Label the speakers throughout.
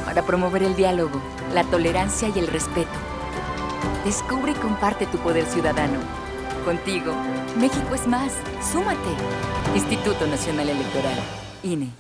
Speaker 1: para promover el diálogo, la tolerancia y el respeto. Descubre y comparte tu poder ciudadano. Contigo, México es más. ¡Súmate! Instituto Nacional Electoral, INE.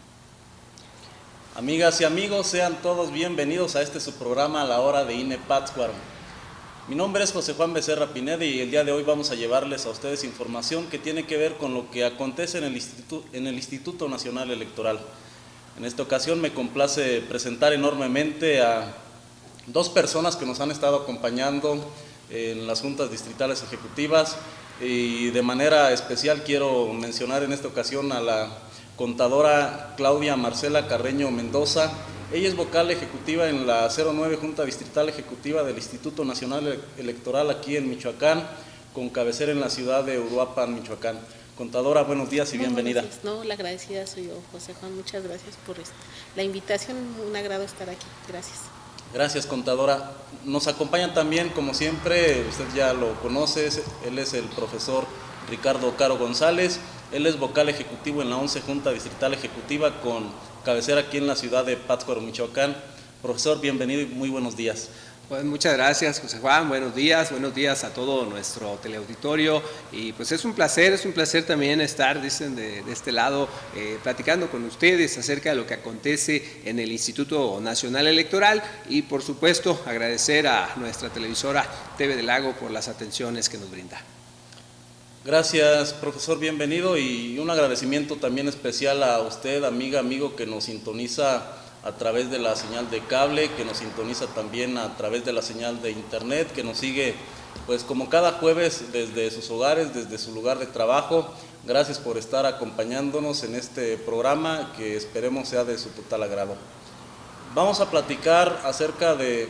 Speaker 2: Amigas y amigos, sean todos bienvenidos a su programa, La Hora de INE Pátzcuaro. Mi nombre es José Juan Becerra Pineda y el día de hoy vamos a llevarles a ustedes información que tiene que ver con lo que acontece en el Instituto Nacional Electoral. En esta ocasión me complace presentar enormemente a dos personas que nos han estado acompañando en las juntas distritales ejecutivas, y de manera especial quiero mencionar en esta ocasión a la contadora Claudia Marcela Carreño Mendoza. Ella es vocal ejecutiva en la 09 Junta Distrital Ejecutiva del Instituto Nacional Electoral aquí en Michoacán, con cabecera en la ciudad de Uruapan, Michoacán. Contadora, buenos días y bienvenida.
Speaker 3: Buenos días. No, la agradecida soy yo, José Juan. Muchas gracias por la invitación. Un agrado estar aquí. Gracias.
Speaker 2: Gracias, contadora. Nos acompañan también, como siempre, usted ya lo conoce, él es el profesor Ricardo Caro González. Él es vocal ejecutivo en la 11 Junta Distrital Ejecutiva con cabecera aquí en la ciudad de Pátzcuaro, Michoacán. Profesor, bienvenido y muy buenos días.
Speaker 4: Pues muchas gracias, José Juan, buenos días a todo nuestro teleauditorio, y pues es un placer también estar, dicen, de este lado, platicando con ustedes acerca de lo que acontece en el Instituto Nacional Electoral, y por supuesto agradecer a nuestra televisora TV del Lago por las atenciones que nos brinda.
Speaker 2: Gracias, profesor, bienvenido, y un agradecimiento también especial a usted, amiga, amigo, que nos sintoniza a través de la señal de cable, que nos sintoniza también a través de la señal de internet, que nos sigue pues como cada jueves desde sus hogares, desde su lugar de trabajo. Gracias por estar acompañándonos en este programa que esperemos sea de su total agrado. Vamos a platicar acerca de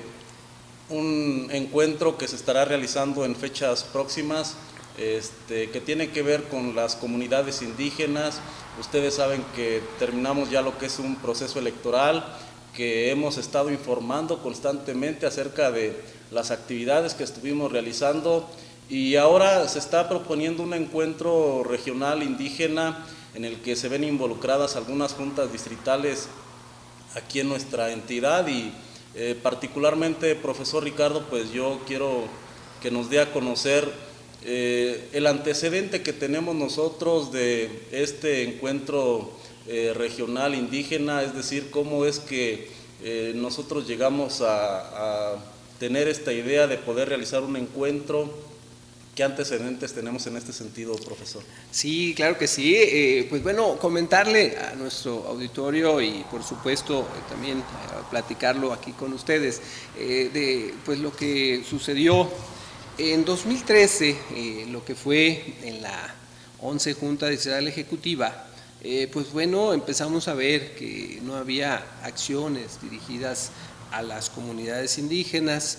Speaker 2: un encuentro que se estará realizando en fechas próximas, que tiene que ver con las comunidades indígenas. Ustedes saben que terminamos ya lo que es un proceso electoral, que hemos estado informando constantemente acerca de las actividades que estuvimos realizando, y ahora se está proponiendo un encuentro regional indígena en el que se ven involucradas algunas juntas distritales aquí en nuestra entidad, y particularmente, profesor Ricardo, pues yo quiero que nos dé a conocer el antecedente que tenemos nosotros de este encuentro regional indígena, es decir, cómo es que nosotros llegamos a tener esta idea de poder realizar un encuentro. ¿Qué antecedentes tenemos en este sentido, profesor?
Speaker 4: Sí, claro que sí. Pues bueno, comentarle a nuestro auditorio y por supuesto también platicarlo aquí con ustedes de pues lo que sucedió en 2013, lo que fue en la 11 Junta Distrital Ejecutiva. Pues bueno, empezamos a ver que no había acciones dirigidas a las comunidades indígenas,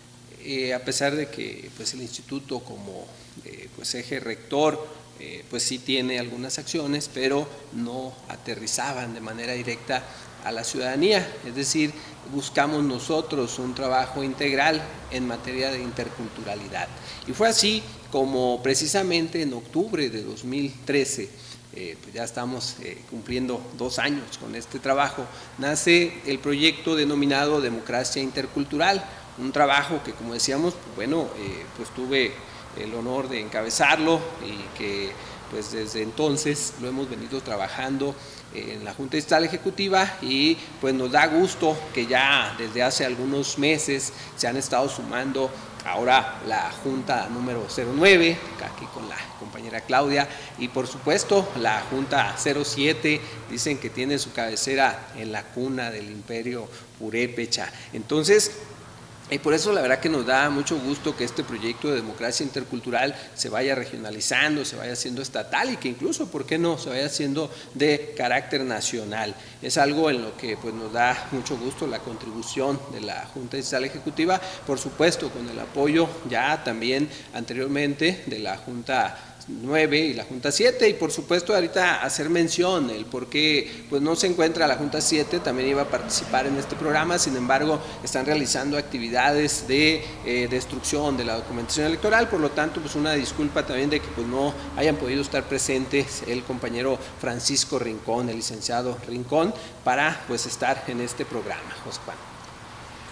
Speaker 4: a pesar de que pues el instituto como pues eje rector pues sí tiene algunas acciones, pero no aterrizaban de manera directa a la ciudadanía. Es decir, buscamos nosotros un trabajo integral en materia de interculturalidad. Y fue así como precisamente en octubre de 2013, pues ya estamos cumpliendo 2 años con este trabajo, nace el proyecto denominado Democracia Intercultural, un trabajo que, como decíamos, bueno, pues tuve el honor de encabezarlo, y que pues desde entonces lo hemos venido trabajando en la Junta Distrital Ejecutiva, y pues nos da gusto que ya desde hace algunos meses se han estado sumando ahora la Junta número 09, aquí con la compañera Claudia, y por supuesto la Junta 07, dicen que tiene su cabecera en la cuna del Imperio Purépecha. Entonces, y por eso la verdad que nos da mucho gusto que este proyecto de democracia intercultural se vaya regionalizando, se vaya haciendo estatal, y que incluso, ¿por qué no?, se vaya haciendo de carácter nacional. Es algo en lo que pues nos da mucho gusto la contribución de la Junta Distrital Ejecutiva, por supuesto con el apoyo ya también anteriormente de la Junta 9 y la Junta 7, y por supuesto ahorita hacer mención el por qué pues no se encuentra la Junta 7, también iba a participar en este programa, sin embargo están realizando actividades de destrucción de la documentación electoral, por lo tanto pues una disculpa también de que pues no hayan podido estar presentes el compañero Francisco Rincón, el licenciado Rincón, para pues estar en este programa, José Juan.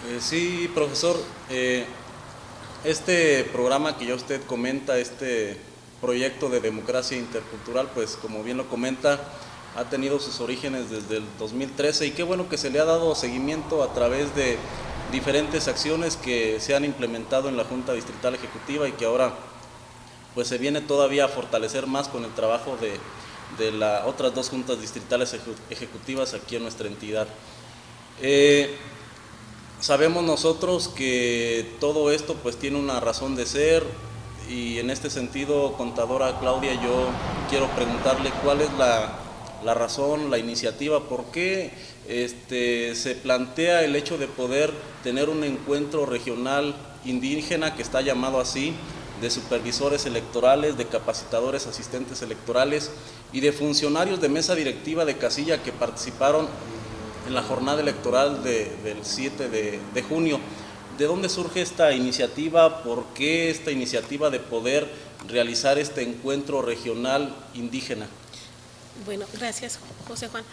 Speaker 2: Sí, profesor, este programa que ya usted comenta, este proyecto de democracia intercultural, pues como bien lo comenta, ha tenido sus orígenes desde el 2013 y qué bueno que se le ha dado seguimiento a través de diferentes acciones que se han implementado en la Junta Distrital Ejecutiva y que ahora pues se viene todavía a fortalecer más con el trabajo de las otras dos juntas distritales ejecutivas aquí en nuestra entidad. Sabemos nosotros que todo esto pues tiene una razón de ser y en este sentido, contadora Claudia, yo quiero preguntarle cuál es la razón, la iniciativa, por qué se plantea el hecho de poder tener un encuentro regional indígena que está llamado así, de supervisores electorales, de capacitadores asistentes electorales y de funcionarios de mesa directiva de casilla que participaron en la jornada electoral del 7 de junio. ¿De dónde surge esta iniciativa? ¿Por qué esta iniciativa de poder realizar este encuentro regional indígena?
Speaker 3: Bueno, gracias, José Juan.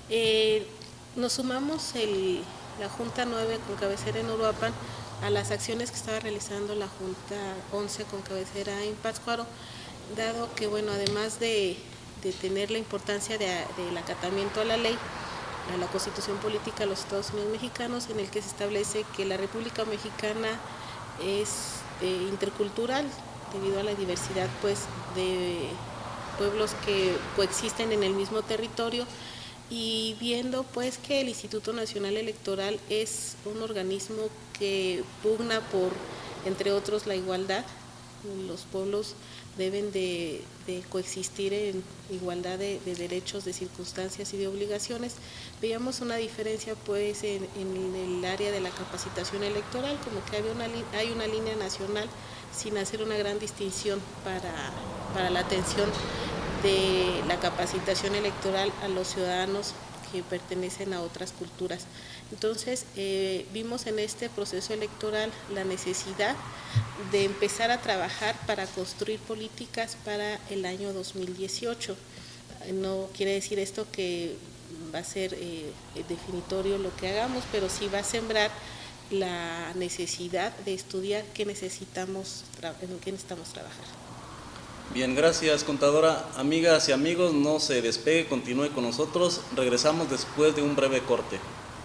Speaker 3: Nos sumamos la Junta 9 con cabecera en Uruapan a las acciones que estaba realizando la Junta 11 con cabecera en Pátzcuaro, dado que, bueno, además de tener la importancia del acatamiento a la ley, a la Constitución Política de los Estados Unidos Mexicanos, en el que se establece que la República Mexicana es intercultural debido a la diversidad pues de pueblos que coexisten en el mismo territorio, y viendo pues que el Instituto Nacional Electoral es un organismo que pugna por, entre otros, la igualdad. Los pueblos deben de coexistir en igualdad de derechos, de circunstancias y de obligaciones. Veíamos una diferencia pues en el área de la capacitación electoral, como que hay una línea nacional sin hacer una gran distinción para la atención de la capacitación electoral a los ciudadanos que pertenecen a otras culturas. Entonces, vimos en este proceso electoral la necesidad de empezar a trabajar para construir políticas para el año 2018. No quiere decir esto que va a ser definitorio lo que hagamos, pero sí va a sembrar la necesidad de estudiar qué necesitamos trabajar.
Speaker 2: Bien, gracias, contadora. Amigas y amigos, no se despegue, continúe con nosotros. Regresamos después de un breve corte.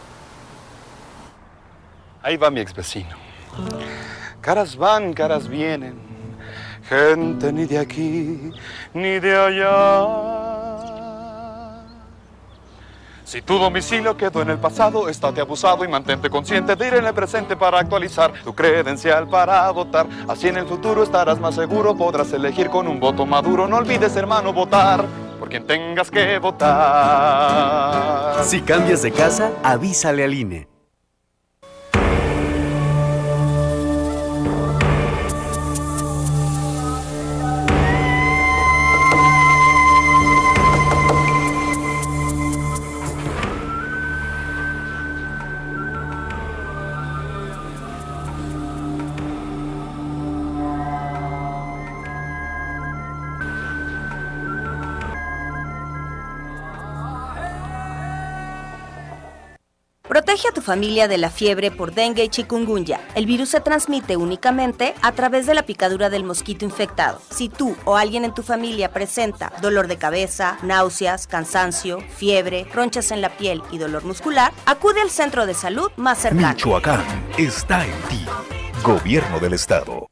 Speaker 5: Ahí va mi ex vecino. Caras van, caras vienen, gente ni de aquí ni de allá. Si tu domicilio quedó en el pasado, estate abusado y mantente consciente de ir en el presente para actualizar tu credencial para votar. Así en el futuro estarás más seguro, podrás elegir con un voto maduro. No olvides, hermano, votar por quien tengas que votar.
Speaker 6: Si cambias de casa, avísale al INE.
Speaker 7: Protege a tu familia de la fiebre por dengue y chikungunya. El virus se transmite únicamente a través de la picadura del mosquito infectado. Si tú o alguien en tu familia presenta dolor de cabeza, náuseas, cansancio, fiebre, ronchas en la piel y dolor muscular, acude al centro de salud más cercano.
Speaker 6: Michoacán está en ti. Gobierno del Estado.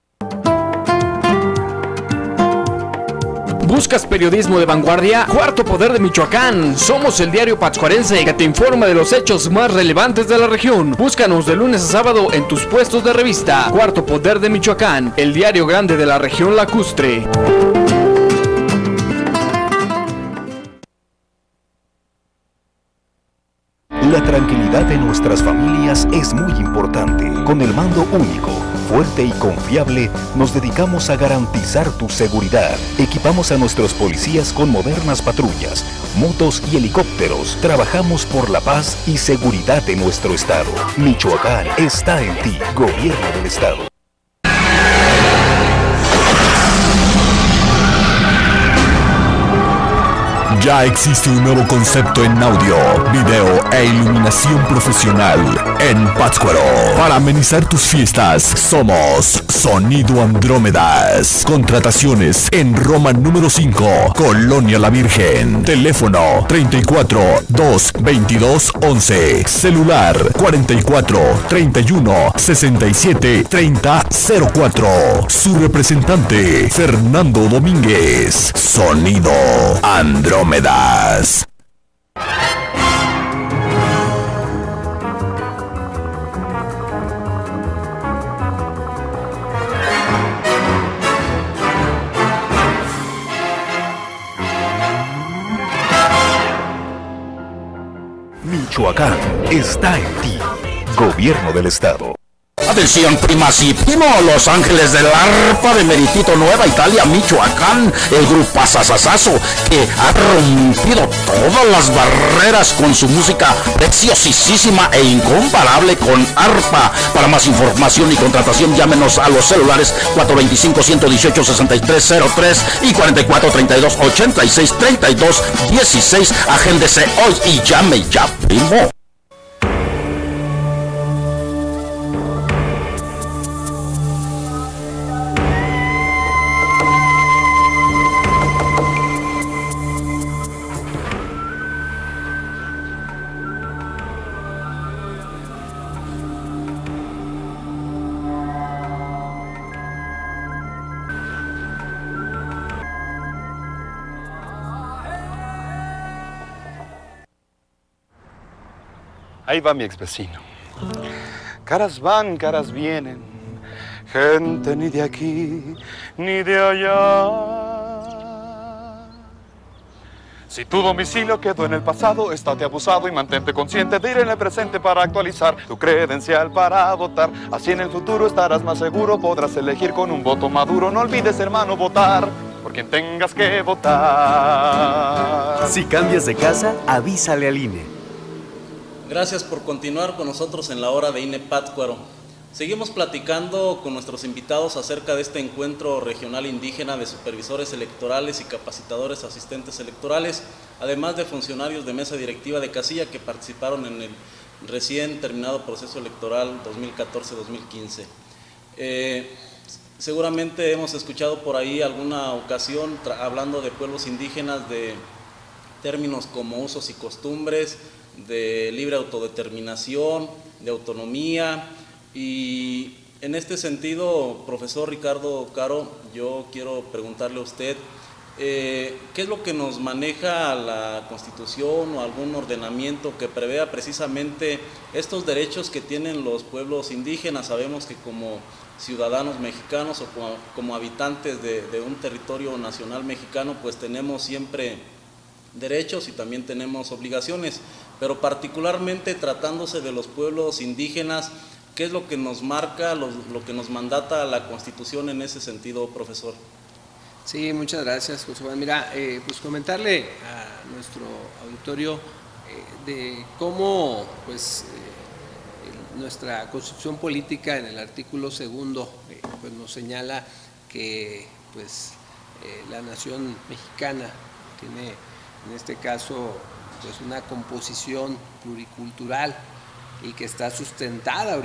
Speaker 8: ¿Buscas periodismo de vanguardia? Cuarto Poder de Michoacán. Somos el diario patzcuarense que te informa de los hechos más relevantes de la región. Búscanos de lunes a sábado en tus puestos de revista. Cuarto Poder de Michoacán, el diario grande de la región lacustre.
Speaker 6: La tranquilidad de nuestras familias es muy importante. Con el mando único, fuerte y confiable, nos dedicamos a garantizar tu seguridad. Equipamos a nuestros policías con modernas patrullas, motos y helicópteros. Trabajamos por la paz y seguridad de nuestro estado. Michoacán está en ti, Gobierno del Estado. Ya existe un nuevo concepto en audio, video e iluminación profesional en Pátzcuaro. Para amenizar tus fiestas, somos Sonido Andrómedas. Contrataciones en Roma número 5, Colonia La Virgen. Teléfono 34 222 11. Celular 44 31 67 30 04. Su representante, Fernando Domínguez. Sonido Andrómedas. Michoacán está en ti. Gobierno del Estado.
Speaker 9: Atención, primas y primos, Los Ángeles del Arpa de Meritito, Nueva Italia, Michoacán, el grupo Asasasazo, que ha rompido todas las barreras con su música preciosísima e incomparable con arpa. Para más información y contratación, llámenos a los celulares 425-118-6303 y 4432-8632-16. Agéndese hoy y llame ya, primo.
Speaker 5: Ahí va mi exvecino. Caras van, caras vienen, gente ni de aquí ni de allá. Si tu domicilio quedó en el pasado, estate abusado y mantente consciente de ir en el presente para actualizar tu credencial para votar. Así en el futuro estarás más seguro, podrás elegir con un voto maduro. No olvides, hermano, votar por quien tengas que votar.
Speaker 10: Si cambias de casa, avísale al INE.
Speaker 2: Gracias por continuar con nosotros en la hora de INE Pátzcuaro. Seguimos platicando con nuestros invitados acerca de este encuentro regional indígena de supervisores electorales y capacitadores asistentes electorales, además de funcionarios de mesa directiva de casilla que participaron en el recién terminado proceso electoral 2014-2015. Seguramente hemos escuchado por ahí alguna ocasión hablando de pueblos indígenas, de términos como usos y costumbres, de libre autodeterminación, de autonomía, y en este sentido, profesor Ricardo Caro, yo quiero preguntarle a usted, ¿qué es lo que nos maneja la Constitución o algún ordenamiento que prevea precisamente estos derechos que tienen los pueblos indígenas? Sabemos que como ciudadanos mexicanos o como habitantes de un territorio nacional mexicano, pues tenemos siempre derechos y también tenemos obligaciones, pero particularmente tratándose de los pueblos indígenas, ¿qué es lo que nos marca, lo que nos mandata la Constitución en ese sentido, profesor?
Speaker 4: Sí, muchas gracias, José Juan. Mira, pues comentarle a nuestro auditorio de cómo pues, nuestra Constitución política en el artículo 2 pues, nos señala que pues, la nación mexicana tiene en este caso pues una composición pluricultural y que está sustentada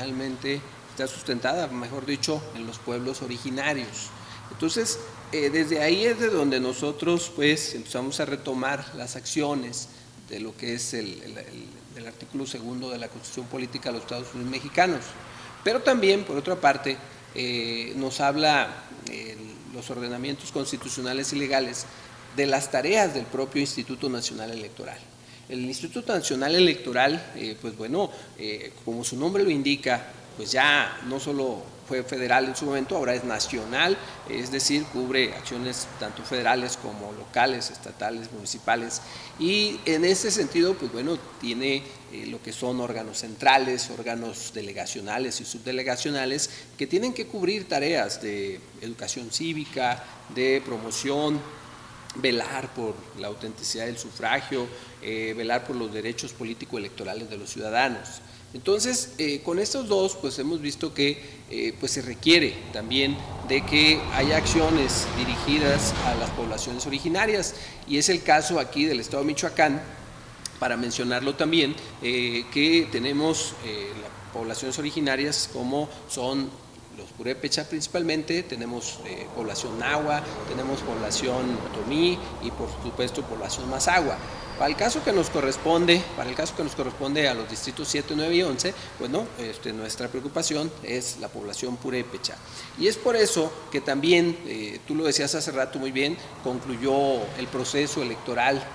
Speaker 4: mejor dicho, en los pueblos originarios. Entonces, desde ahí es de donde nosotros pues empezamos a retomar las acciones de lo que es el artículo 2 de la Constitución Política de los Estados Unidos Mexicanos. Pero también, por otra parte, nos habla los ordenamientos constitucionales y legales de las tareas del propio Instituto Nacional Electoral. El Instituto Nacional Electoral, pues bueno, como su nombre lo indica, pues ya no solo fue federal en su momento, ahora es nacional, es decir, cubre acciones tanto federales como locales, estatales, municipales, y en ese sentido, pues bueno, tiene lo que son órganos centrales, órganos delegacionales y subdelegacionales, que tienen que cubrir tareas de educación cívica, de promoción, velar por la autenticidad del sufragio, velar por los derechos político-electorales de los ciudadanos. Entonces, con estos dos, pues hemos visto que pues se requiere también de que haya acciones dirigidas a las poblaciones originarias, y es el caso aquí del estado de Michoacán, para mencionarlo también, que tenemos las poblaciones originarias como son los purépecha principalmente, tenemos población náhuatl, tenemos población otomí y por supuesto población mazahua. Para el caso que nos corresponde a los distritos 7, 9 y 11, pues no, nuestra preocupación es la población purépecha. Y es por eso que también, tú lo decías hace rato muy bien, concluyó el proceso electoral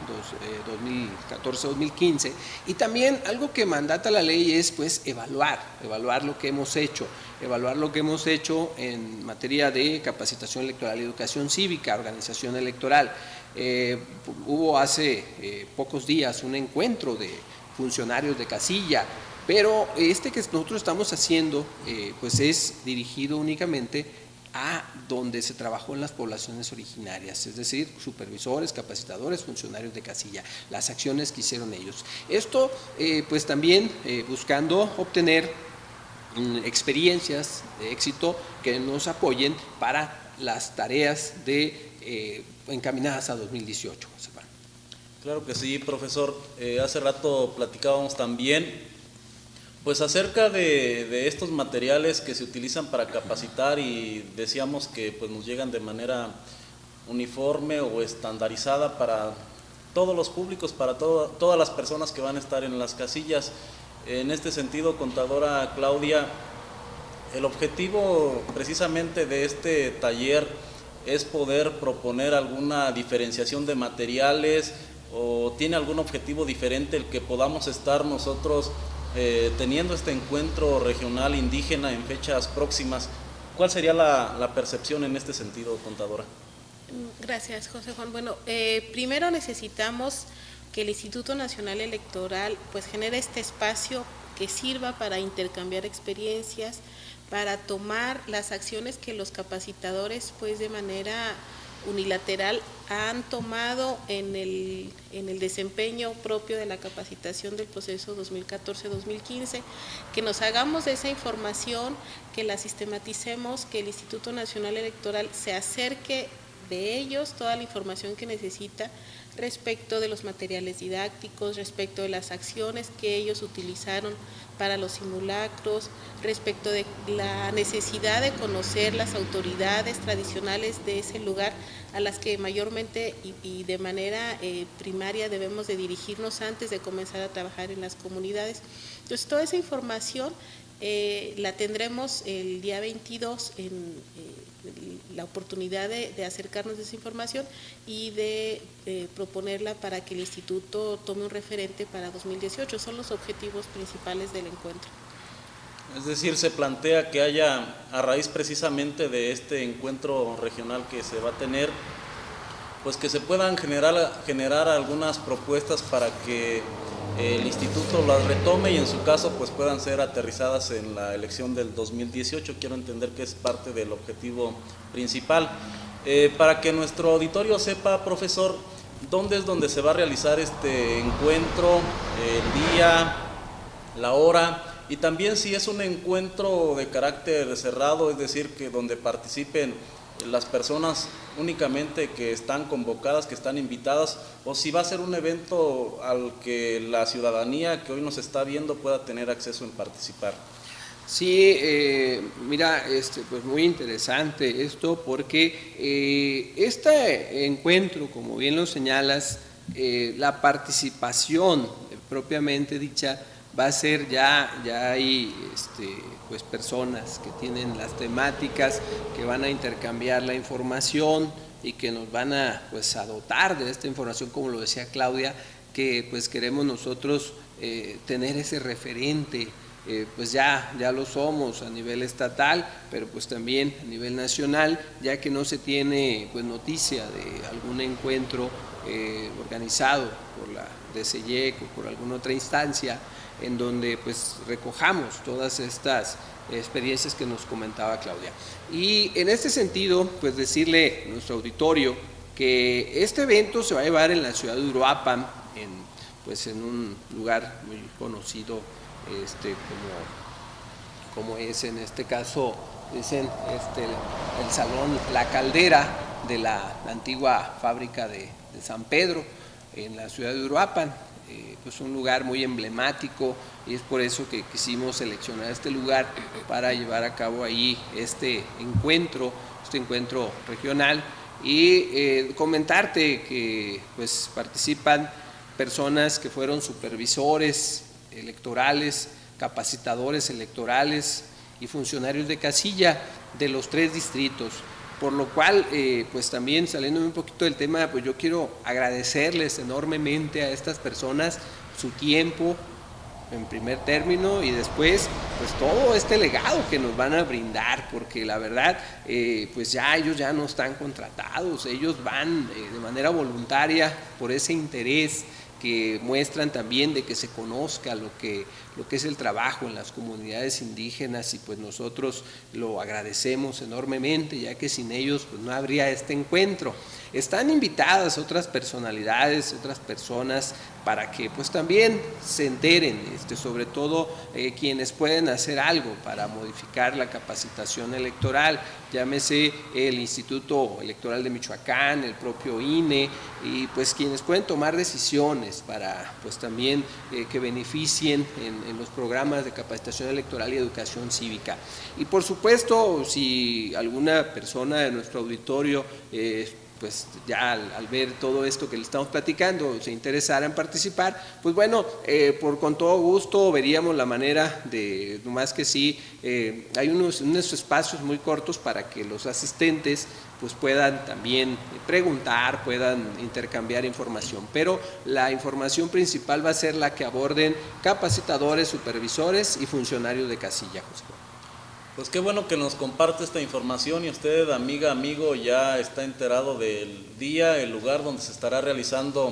Speaker 4: 2014-2015, y también algo que mandata la ley es pues evaluar lo que hemos hecho. Evaluar lo que hemos hecho en materia de capacitación electoral, educación cívica, organización electoral. Hubo hace pocos días un encuentro de funcionarios de casilla, pero que nosotros estamos haciendo pues es dirigido únicamente a donde se trabajó en las poblaciones originarias, es decir, supervisores, capacitadores, funcionarios de casilla, las acciones que hicieron ellos. Esto pues también buscando obtener experiencias de éxito que nos apoyen para las tareas encaminadas a 2018.
Speaker 2: Claro que sí, profesor. Hace rato platicábamos también pues acerca de estos materiales que se utilizan para capacitar, y decíamos que pues nos llegan de manera uniforme o estandarizada para todos los públicos, para todas las personas que van a estar en las casillas. En este sentido, contadora Claudia, el objetivo precisamente de este taller es poder proponer alguna diferenciación de materiales, o tiene algún objetivo diferente el que podamos estar nosotros teniendo este encuentro regional indígena en fechas próximas. ¿Cuál sería la percepción en este sentido, contadora?
Speaker 3: Gracias, José Juan. Bueno, primero necesitamos que el Instituto Nacional Electoral pues genere este espacio que sirva para intercambiar experiencias, para tomar las acciones que los capacitadores pues de manera unilateral han tomado en el desempeño propio de la capacitación del proceso 2014-2015, que nos hagamos de esa información, que la sistematicemos, que el Instituto Nacional Electoral se acerque de ellos toda la información que necesita respecto de los materiales didácticos, respecto de las acciones que ellos utilizaron para los simulacros, respecto de la necesidad de conocer las autoridades tradicionales de ese lugar a las que mayormente y de manera primaria debemos de dirigirnos antes de comenzar a trabajar en las comunidades. Entonces, toda esa información la tendremos el día 22 en la oportunidad de acercarnos a esa información y de proponerla para que el instituto tome un referente para 2018. Son los objetivos principales del encuentro.
Speaker 2: Es decir, se plantea que haya, a raíz precisamente de este encuentro regional que se va a tener, pues que se puedan generar algunas propuestas para que el instituto las retome y en su caso pues puedan ser aterrizadas en la elección del 2018. Quiero entender que es parte del objetivo principal. Para que nuestro auditorio sepa, profesor, ¿dónde es donde se va a realizar este encuentro, el día, la hora? Y también si es un encuentro de carácter cerrado, es decir, que donde participen las personas únicamente que están convocadas, que están invitadas, o si va a ser un evento al que la ciudadanía que hoy nos está viendo pueda tener acceso en participar.
Speaker 4: Sí, mira, pues muy interesante esto, porque este encuentro, como bien lo señalas, la participación propiamente dicha va a ser ya hay pues personas que tienen las temáticas, que van a intercambiar la información y que nos van a pues a dotar de esta información, como lo decía Claudia, que pues queremos nosotros tener ese referente. Pues ya lo somos a nivel estatal, pero pues también a nivel nacional, ya que no se tiene pues noticia de algún encuentro organizado por la DCIEC o por alguna otra instancia en donde pues recojamos todas estas experiencias que nos comentaba Claudia. Y en este sentido, pues decirle a nuestro auditorio que este evento se va a llevar en la ciudad de Uruapan, en un lugar muy conocido como es en este caso, dicen el salón La Caldera de la antigua fábrica de San Pedro en la ciudad de Uruapan. Pues un lugar muy emblemático, y es por eso que quisimos seleccionar este lugar para llevar a cabo ahí este encuentro regional, y comentarte que pues participan personas que fueron supervisores electorales, capacitadores electorales y funcionarios de casilla de los 3 distritos. Por lo cual, pues también saliéndome un poquito del tema, pues yo quiero agradecerles enormemente a estas personas su tiempo en primer término, y después pues todo este legado que nos van a brindar, porque la verdad pues ya ellos ya no están contratados, ellos van de manera voluntaria por ese interés que muestran también de que se conozca lo que es el trabajo en las comunidades indígenas, y pues nosotros lo agradecemos enormemente, ya que sin ellos pues no habría este encuentro. Están invitadas otras personalidades, otras personas, para que pues también se enteren, sobre todo quienes pueden hacer algo para modificar la capacitación electoral, llámese el Instituto Electoral de Michoacán, el propio INE, y pues quienes pueden tomar decisiones para pues también que beneficien en los programas de capacitación electoral y educación cívica. Y por supuesto, si alguna persona de nuestro auditorio pues ya al ver todo esto que le estamos platicando se interesara en participar, pues bueno, con todo gusto veríamos la manera de, nomás que sí, hay unos espacios muy cortos para que los asistentes pues puedan también preguntar, puedan intercambiar información, pero la información principal va a ser la que aborden capacitadores, supervisores y funcionarios de casilla, José.
Speaker 2: Pues qué bueno que nos comparte esta información, y usted, amiga, amigo, ya está enterado del día, el lugar donde se estará realizando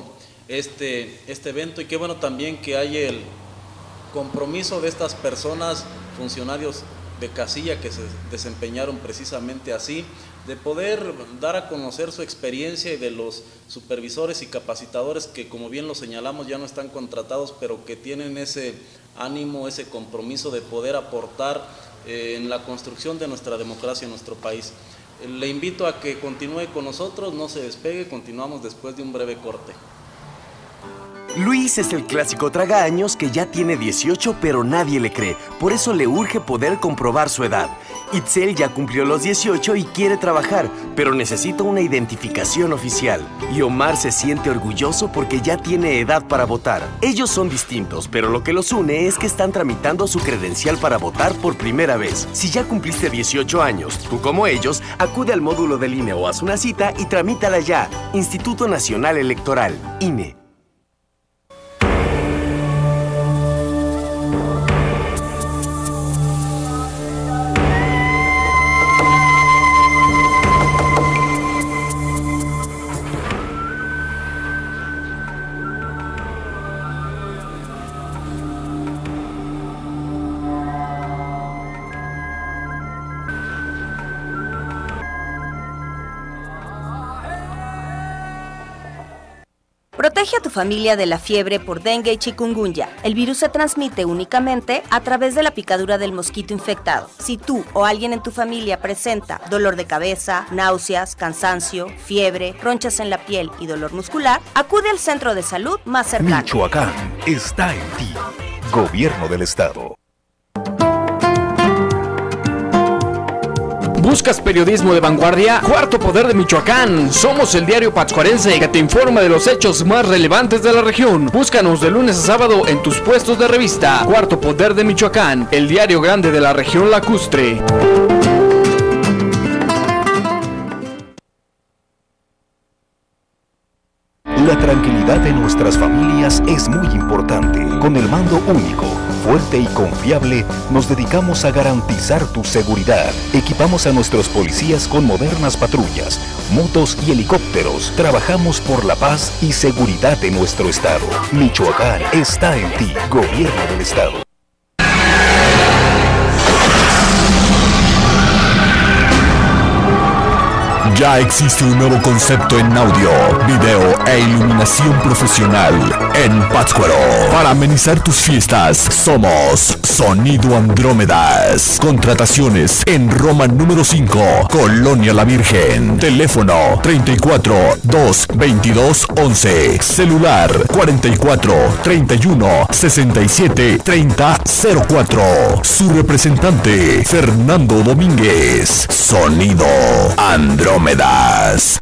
Speaker 2: este evento, y qué bueno también que hay el compromiso de estas personas, funcionarios de casilla que se desempeñaron precisamente así, de poder dar a conocer su experiencia, y de los supervisores y capacitadores que, como bien lo señalamos, ya no están contratados, pero que tienen ese ánimo, ese compromiso de poder aportar en la construcción de nuestra democracia en nuestro país. Le invito a que continúe con nosotros, no se despegue, continuamos después de un breve corte.
Speaker 10: Luis es el clásico tragaños que ya tiene 18 pero nadie le cree, por eso le urge poder comprobar su edad. Itzel ya cumplió los 18 y quiere trabajar, pero necesita una identificación oficial. Y Omar se siente orgulloso porque ya tiene edad para votar. Ellos son distintos, pero lo que los une es que están tramitando su credencial para votar por primera vez. Si ya cumpliste 18 años, tú como ellos, acude al módulo del INE o haz una cita y tramítala ya. Instituto Nacional Electoral, INE.
Speaker 7: Protege a tu familia de la fiebre por dengue y chikungunya. El virus se transmite únicamente a través de la picadura del mosquito infectado. Si tú o alguien en tu familia presenta dolor de cabeza, náuseas, cansancio, fiebre, ronchas en la piel y dolor muscular, acude al centro de salud más cercano.
Speaker 6: Michoacán está en ti. Gobierno del Estado.
Speaker 8: ¿Buscas periodismo de vanguardia? Cuarto Poder de Michoacán. Somos el diario pátzcuarense que te informa de los hechos más relevantes de la región. Búscanos de lunes a sábado en tus puestos de revista. Cuarto Poder de Michoacán, el diario grande de la región lacustre.
Speaker 6: La tranquilidad de nuestras familias es muy importante. Con el mando único, fuerte y confiable, nos dedicamos a garantizar tu seguridad. Equipamos a nuestros policías con modernas patrullas, motos y helicópteros. Trabajamos por la paz y seguridad de nuestro estado. Michoacán está en ti, Gobierno del Estado. Ya existe un nuevo concepto en audio, video e iluminación profesional en Pátzcuaro. Para amenizar tus fiestas, somos Sonido Andrómedas. Contrataciones en Roma número 5, Colonia La Virgen. Teléfono 34 222 11. Celular 44 31 67 30 04. Su representante Fernando Domínguez. Sonido Andrómedas.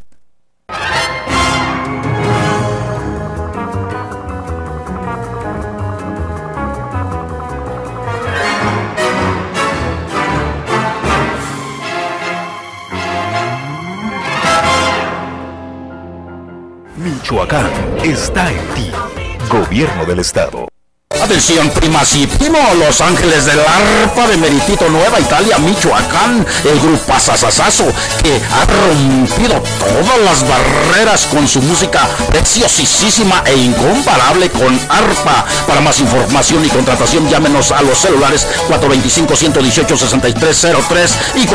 Speaker 6: Michoacán está en ti. Gobierno del Estado.
Speaker 9: Atención, primas y primo, Los Ángeles del Arpa de Meritito, Nueva Italia, Michoacán, el grupo Sasasazo, que ha rompido todas las barreras con su música preciosísima e incomparable con arpa. Para más información y contratación, llámenos a los celulares 425-118-6303 y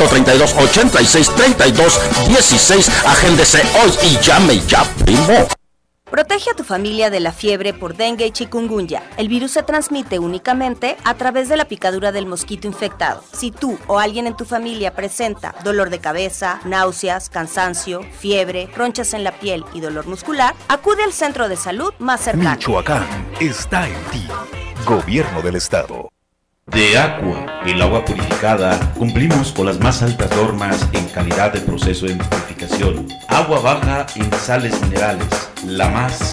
Speaker 9: 4432-8632-16. Agéndese hoy y llame ya, primo.
Speaker 7: Protege a tu familia de la fiebre por dengue y chikungunya. El virus se transmite únicamente a través de la picadura del mosquito infectado. Si tú o alguien en tu familia presenta dolor de cabeza, náuseas, cansancio, fiebre, ronchas en la piel y dolor muscular, acude al centro de salud más cercano.
Speaker 6: Michoacán está en ti. Gobierno del Estado.
Speaker 11: De Aqua, el agua purificada, cumplimos con las más altas normas en calidad de proceso de purificación. Agua baja en sales minerales, la más.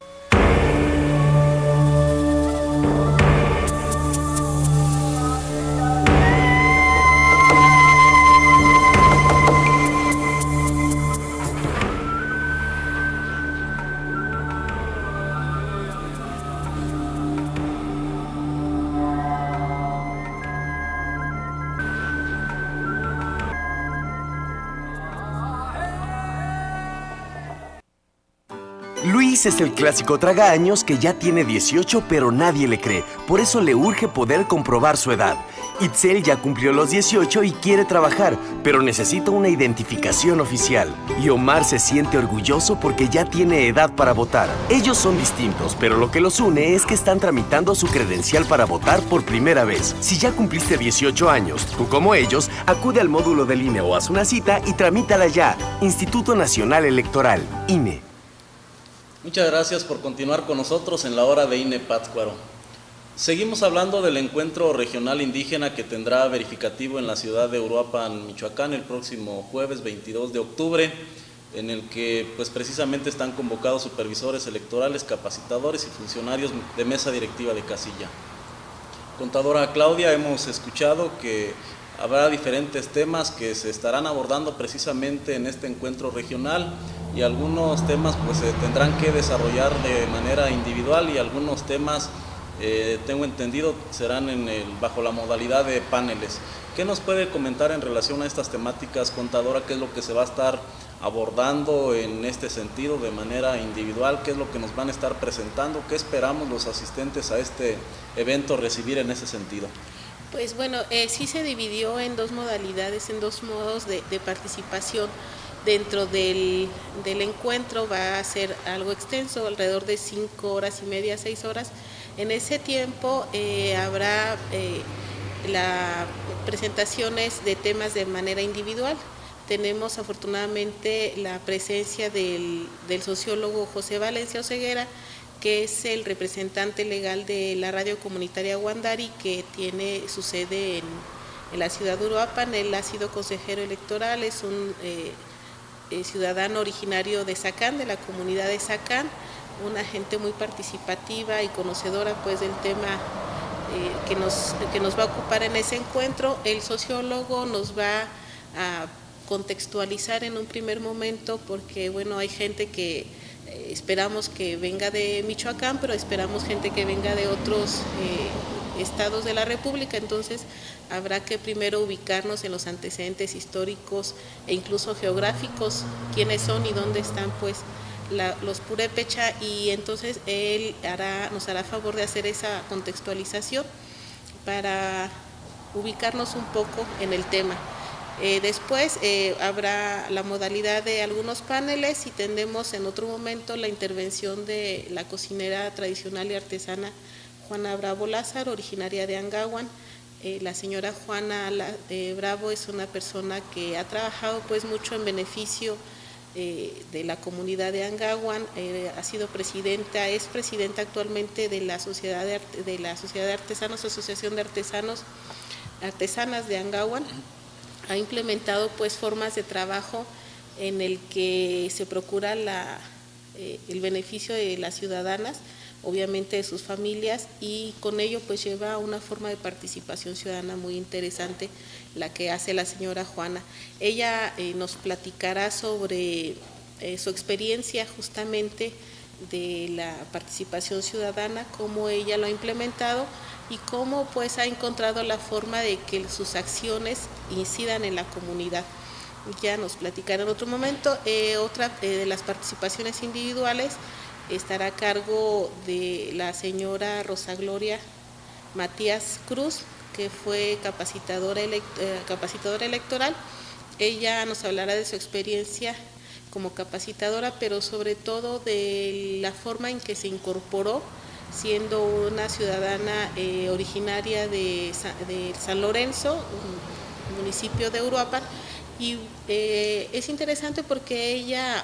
Speaker 10: Luis es el clásico tragaños que ya tiene 18 pero nadie le cree, por eso le urge poder comprobar su edad. Itzel ya cumplió los 18 y quiere trabajar, pero necesita una identificación oficial. Y Omar se siente orgulloso porque ya tiene edad para votar. Ellos son distintos, pero lo que los une es que están tramitando su credencial para votar por primera vez. Si ya cumpliste 18 años, tú como ellos, acude al módulo del INE o haz una cita y tramítala ya. Instituto Nacional Electoral, INE.
Speaker 2: Muchas gracias por continuar con nosotros en la hora de INE Pátzcuaro. Seguimos hablando del encuentro regional indígena que tendrá verificativo en la ciudad de Uruapan, Michoacán, el próximo jueves 22 de octubre, en el que pues precisamente están convocados supervisores electorales, capacitadores y funcionarios de mesa directiva de casilla. Contadora Claudia, hemos escuchado que habrá diferentes temas que se estarán abordando precisamente en este encuentro regional y algunos temas pues se tendrán que desarrollar de manera individual y algunos temas, tengo entendido, serán bajo la modalidad de paneles. ¿Qué nos puede comentar en relación a estas temáticas, contadora? ¿Qué es lo que se va a estar abordando en este sentido de manera individual? ¿Qué es lo que nos van a estar presentando? ¿Qué esperamos los asistentes a este evento recibir en ese sentido?
Speaker 3: Pues bueno, sí se dividió en dos modalidades, en dos modos de participación. Dentro del encuentro va a ser algo extenso, alrededor de 5 horas y media, 6 horas. En ese tiempo habrá las presentaciones de temas de manera individual. Tenemos afortunadamente la presencia del sociólogo José Valencia Oseguera, que es el representante legal de la radio comunitaria Wandari, que tiene su sede en la ciudad de Uruapan. Él ha sido consejero electoral, es un ciudadano originario de Zacán, de la comunidad de Zacán, una gente muy participativa y conocedora pues del tema que nos va a ocupar en ese encuentro. El sociólogo nos va a contextualizar en un primer momento porque bueno, hay gente que esperamos que venga de Michoacán, pero esperamos gente que venga de otros estados de la República, entonces habrá que primero ubicarnos en los antecedentes históricos e incluso geográficos, quiénes son y dónde están pues los purépecha, y entonces él nos hará favor de hacer esa contextualización para ubicarnos un poco en el tema. Después habrá la modalidad de algunos paneles y tendremos en otro momento la intervención de la cocinera tradicional y artesana Juana Bravo Lázaro, originaria de Angahuan. La señora Juana Bravo es una persona que ha trabajado pues mucho en beneficio de la comunidad de Angahuan, ha sido presidenta, es presidenta actualmente de la Sociedad de Artesanos, Asociación de Artesanas de Angahuan. Ha implementado pues formas de trabajo en el que se procura el beneficio de las ciudadanas, obviamente de sus familias, y con ello pues lleva una forma de participación ciudadana muy interesante la que hace la señora Juana. Ella nos platicará sobre su experiencia justamente de la participación ciudadana, cómo ella lo ha implementado y cómo pues ha encontrado la forma de que sus acciones incidan en la comunidad. Ya nos platicará en otro momento. Otra de las participaciones individuales estará a cargo de la señora Rosa Gloria Matías Cruz, que fue capacitadora electoral. Ella nos hablará de su experiencia como capacitadora, pero sobre todo de la forma en que se incorporó siendo una ciudadana originaria de San Lorenzo, un municipio de Uruapan, y es interesante porque ella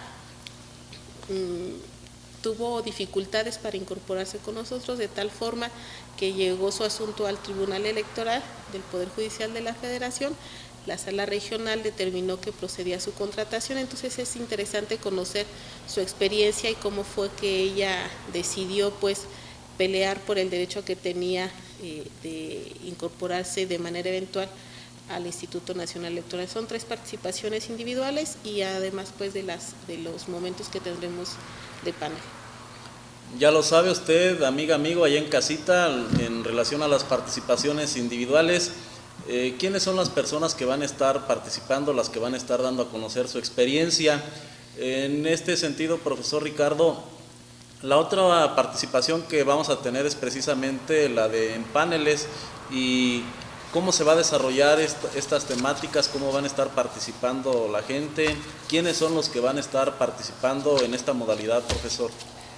Speaker 3: tuvo dificultades para incorporarse con nosotros, de tal forma que llegó su asunto al Tribunal Electoral del Poder Judicial de la Federación. La sala regional determinó que procedía a su contratación, entonces es interesante conocer su experiencia y cómo fue que ella decidió pues pelear por el derecho que tenía de incorporarse de manera eventual al Instituto Nacional Electoral. Son 3 participaciones individuales y además pues de los momentos que tendremos de panel.
Speaker 2: Ya lo sabe usted, amiga, amigo, allá en casita, en relación a las participaciones individuales, ¿quiénes son las personas que van a estar participando, las que van a estar dando a conocer su experiencia? En este sentido, profesor Ricardo, la otra participación que vamos a tener es precisamente la de en paneles, y cómo se va a desarrollar estas temáticas, cómo van a estar participando la gente, quiénes son los que van a estar participando en esta modalidad, profesor.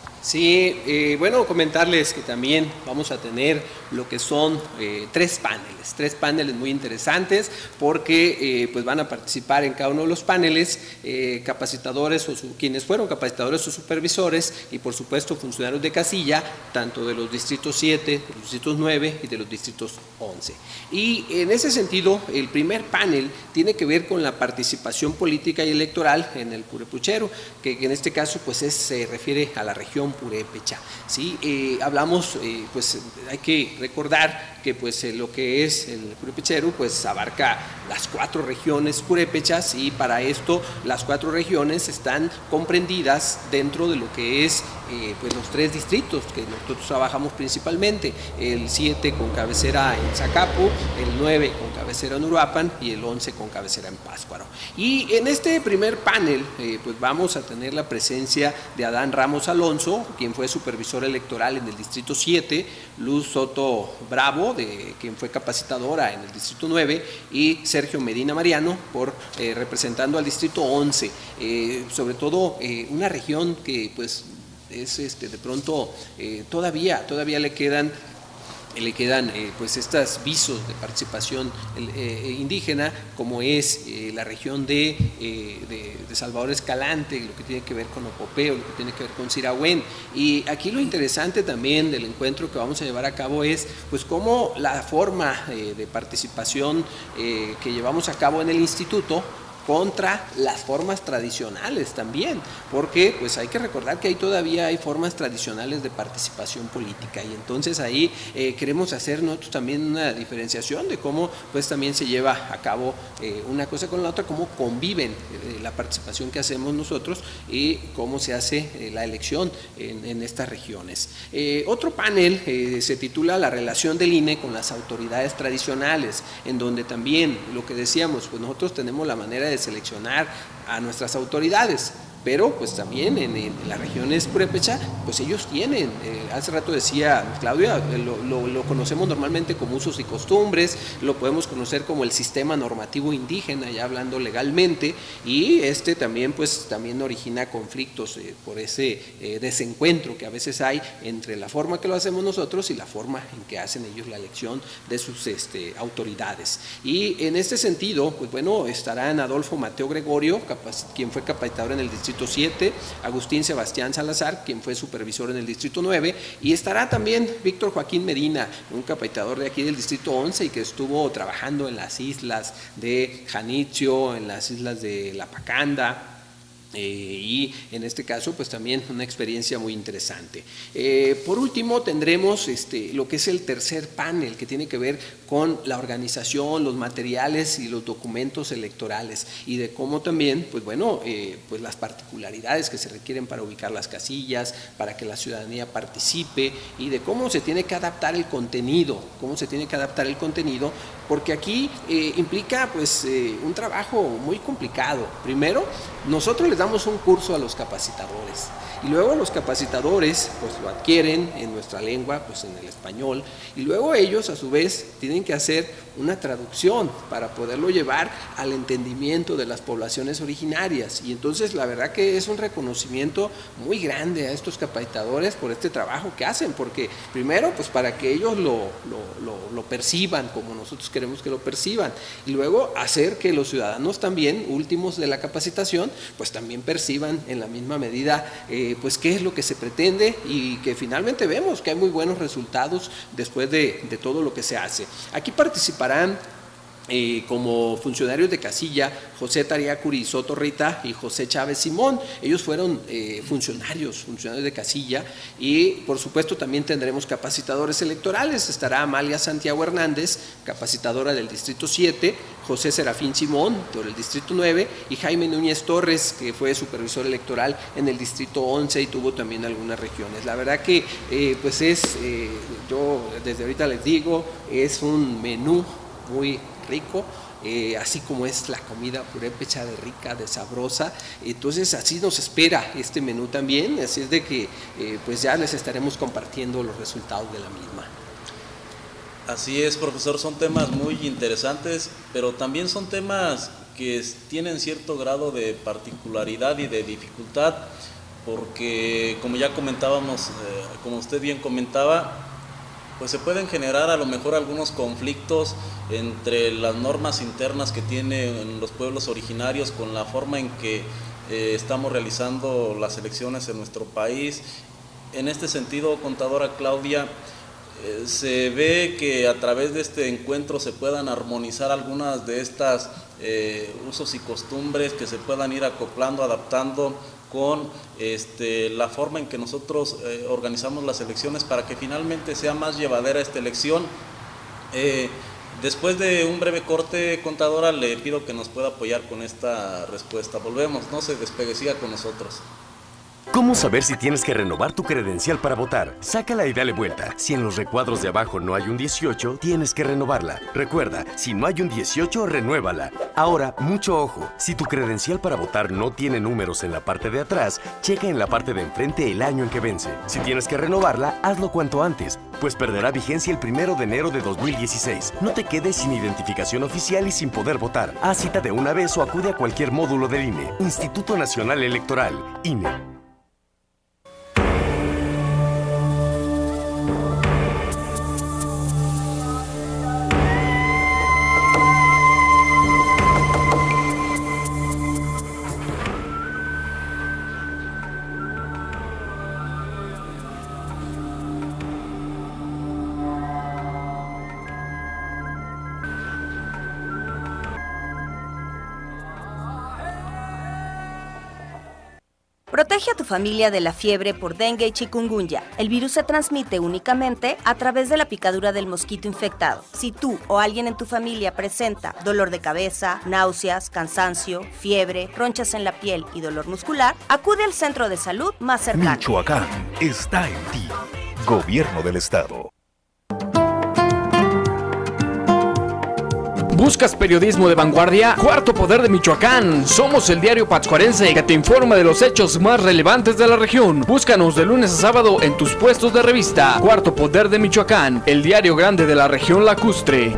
Speaker 4: Sí, bueno, comentarles que también vamos a tener lo que son 3 paneles muy interesantes, porque pues van a participar en cada uno de los paneles capacitadores quienes fueron capacitadores o supervisores, y por supuesto funcionarios de casilla, tanto de los distritos 7, de los distritos 9 y de los distritos 11. Y en ese sentido, el primer panel tiene que ver con la participación política y electoral en el purépecha, que en este caso pues se refiere a la región purépecha. ¿Sí? Hablamos, pues hay que recordar que pues lo que es el purépechero pues abarca las 4 regiones purépechas, y para esto las 4 regiones están comprendidas dentro de lo que es pues los 3 distritos que nosotros trabajamos principalmente, el 7 con cabecera en Zacapu, el 9 con cabecera en Uruapan y el 11 con cabecera en Pátzcuaro. Y en este primer panel pues vamos a tener la presencia de Adán Ramos Alonso, quien fue supervisor electoral en el distrito 7, Luz Soto Bravo, quien fue capacitadora en el distrito 9, y Sergio Medina Mariano representando al distrito 11, sobre todo una región que pues es de pronto todavía le quedan pues estos visos de participación indígena, como es la región de Salvador Escalante, lo que tiene que ver con Opopeo, lo que tiene que ver con Sirahuén. Y aquí lo interesante también del encuentro que vamos a llevar a cabo es pues cómo la forma de participación que llevamos a cabo en el instituto contra las formas tradicionales también, porque pues hay que recordar que ahí todavía hay formas tradicionales de participación política, y entonces ahí queremos hacer nosotros también una diferenciación de cómo pues también se lleva a cabo una cosa con la otra, cómo conviven la participación que hacemos nosotros y cómo se hace la elección en estas regiones. Otro panel se titula La relación del INE con las autoridades tradicionales, en donde también lo que decíamos, pues nosotros tenemos la manera de seleccionar a nuestras autoridades, pero pues también en las regiones purépecha, pues ellos tienen, hace rato decía Claudia, lo conocemos normalmente como usos y costumbres, lo podemos conocer como el sistema normativo indígena, ya hablando legalmente, y también pues también origina conflictos por ese desencuentro que a veces hay entre la forma que lo hacemos nosotros y la forma en que hacen ellos la elección de sus autoridades. Y en este sentido, pues bueno, estarán Adolfo Mateo Gregorio, quien fue capacitador en el Distrito 7, Agustín Sebastián Salazar, quien fue supervisor en el Distrito 9, y estará también Víctor Joaquín Medina, un capacitador de aquí del Distrito 11 y que estuvo trabajando en las islas de Janitzio, en las islas de La Pacanda, y en este caso pues también una experiencia muy interesante. Por último tendremos lo que es el tercer panel, que tiene que ver con la organización, los materiales y los documentos electorales, y de cómo también pues bueno, pues las particularidades que se requieren para ubicar las casillas, para que la ciudadanía participe, y de cómo se tiene que adaptar el contenido, porque aquí implica pues un trabajo muy complicado. Primero, nosotros les damos un curso a los capacitadores y luego los capacitadores pues lo adquieren en nuestra lengua, pues en el español, y luego ellos a su vez tienen que hacer una traducción para poderlo llevar al entendimiento de las poblaciones originarias, y entonces la verdad que es un reconocimiento muy grande a estos capacitadores por este trabajo que hacen, porque primero pues para que ellos lo perciban como nosotros queremos que lo perciban, y luego hacer que los ciudadanos también, últimos de la capacitación, pues también perciban en la misma medida pues qué es lo que se pretende, y que finalmente vemos que hay muy buenos resultados después de todo lo que se hace. Aquí participarán como funcionarios de casilla José Tariacuri Soto Rita y José Chávez Simón. Ellos fueron funcionarios de casilla, y por supuesto también tendremos capacitadores electorales. Estará Amalia Santiago Hernández, capacitadora del Distrito 7, José Serafín Simón por el Distrito 9 y Jaime Núñez Torres, que fue supervisor electoral en el Distrito 11 y tuvo también algunas regiones. La verdad que pues yo desde ahorita les digo, es un menú muy rico, así como es la comida purépecha de rica, de sabrosa. Entonces así nos espera este menú también, así es de que pues ya les estaremos compartiendo los resultados de la misma.
Speaker 2: Así es, profesor, son temas muy interesantes, pero también son temas que tienen cierto grado de particularidad y de dificultad, porque como ya comentábamos, como usted bien comentaba, pues se pueden generar a lo mejor algunos conflictos entre las normas internas que tienen los pueblos originarios con la forma en que estamos realizando las elecciones en nuestro país. En este sentido, contadora Claudia, se ve que a través de este encuentro se puedan armonizar algunas de estas usos y costumbres, que se puedan ir acoplando, adaptando con la forma en que nosotros organizamos las elecciones, para que finalmente sea más llevadera esta elección. Después de un breve corte, contadora, le pido que nos pueda apoyar con esta respuesta. Volvemos, no se despegue, siga con nosotros.
Speaker 10: ¿Cómo saber si tienes que renovar tu credencial para votar? Sácala y dale vuelta. Si en los recuadros de abajo no hay un 18, tienes que renovarla. Recuerda, si no hay un 18, renuévala. Ahora, mucho ojo. Si tu credencial para votar no tiene números en la parte de atrás, checa en la parte de enfrente el año en que vence. Si tienes que renovarla, hazlo cuanto antes, pues perderá vigencia el 1 de enero de 2016. No te quedes sin identificación oficial y sin poder votar. Haz cita de una vez o acude a cualquier módulo del INE. Instituto Nacional Electoral, INE.
Speaker 7: Protege a tu familia de la fiebre por dengue y chikungunya. El virus se transmite únicamente a través de la picadura del mosquito infectado. Si tú o alguien en tu familia presenta dolor de cabeza, náuseas, cansancio, fiebre, ronchas en la piel y dolor muscular, acude al centro de salud más cercano.
Speaker 6: Michoacán está en ti. Gobierno del Estado.
Speaker 8: ¿Buscas periodismo de vanguardia? Cuarto Poder de Michoacán. Somos el diario pátzcuarense que te informa de los hechos más relevantes de la región. Búscanos de lunes a sábado en tus puestos de revista. Cuarto Poder de Michoacán, el diario grande de la región lacustre.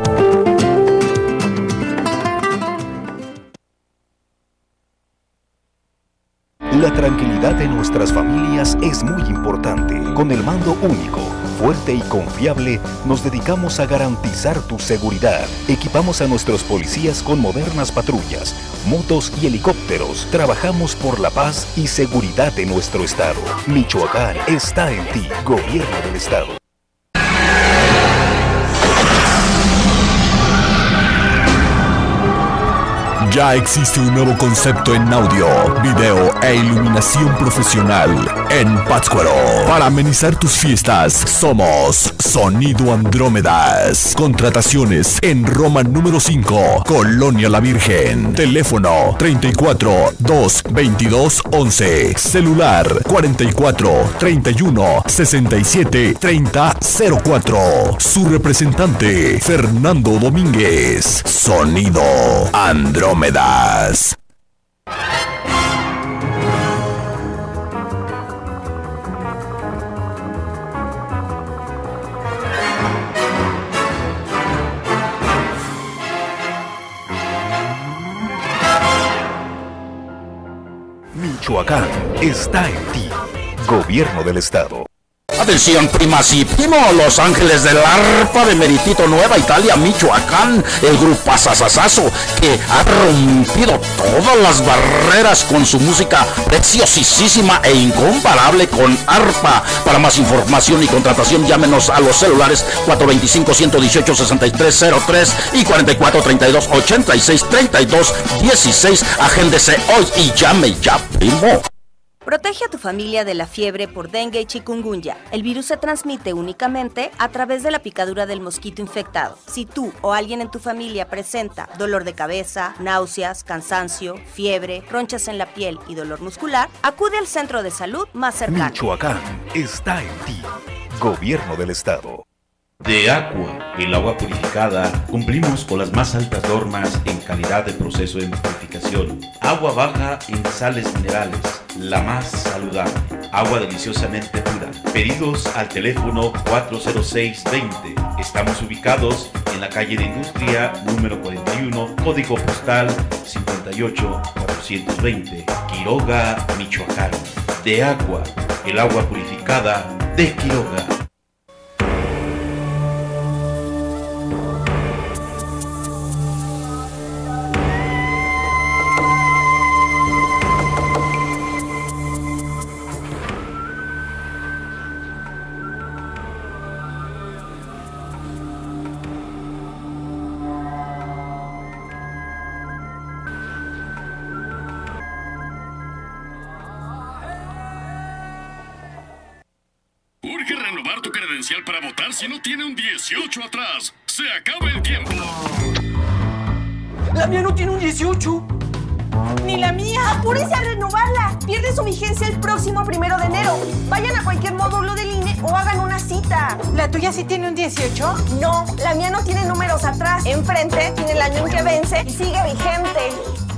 Speaker 6: La tranquilidad de nuestras familias es muy importante. Con el mando único, fuerte y confiable, nos dedicamos a garantizar tu seguridad. Equipamos a nuestros policías con modernas patrullas, motos y helicópteros. Trabajamos por la paz y seguridad de nuestro estado. Michoacán está en ti, Gobierno del Estado.
Speaker 12: Ya existe un nuevo concepto en audio, video e iluminación profesional en Pátzcuaro. Para amenizar tus fiestas, somos Sonido Andrómedas. Contrataciones en Roma número 5, Colonia La Virgen. Teléfono 34 222 11. Celular 44 31 67 30 04. Su representante, Fernando Domínguez. Sonido Andrómedas.
Speaker 6: Michoacán está en ti, Gobierno del Estado.
Speaker 9: Atención, primas y primos, Los Ángeles del Arpa de Meritito, Nueva Italia, Michoacán, el grupo Sasasazo, que ha rompido todas las barreras con su música preciosísima e incomparable con arpa. Para más información y contratación, llámenos a los celulares 425-118-6303 y 4432-8632-16. Agéndese hoy y llame ya, primo.
Speaker 7: Protege a tu familia de la fiebre por dengue y chikungunya. El virus se transmite únicamente a través de la picadura del mosquito infectado. Si tú o alguien en tu familia presenta dolor de cabeza, náuseas, cansancio, fiebre, ronchas en la piel y dolor muscular, acude al centro de salud más cercano.
Speaker 6: Michoacán está en ti, Gobierno del Estado.
Speaker 11: De Aqua, el agua purificada, cumplimos con las más altas normas en calidad de proceso de purificación. Agua baja en sales minerales, la más saludable. Agua deliciosamente pura. Pedidos al teléfono 40620. Estamos ubicados en la calle de Industria, número 41, código postal 58420, Quiroga, Michoacán. De Aqua, el agua purificada de Quiroga.
Speaker 13: Urge renovar tu credencial para votar si no tiene un 18 atrás. Se acaba el tiempo.
Speaker 14: La mía no tiene un 18.
Speaker 15: ¡Ni la mía! ¡Apúrese a renovarla! Pierde su vigencia el próximo 1 de enero. Vayan a cualquier módulo del INE o hagan una cita.
Speaker 14: ¿La tuya sí tiene un 18?
Speaker 15: No, la mía no tiene números atrás. Enfrente tiene el año en que vence y sigue vigente.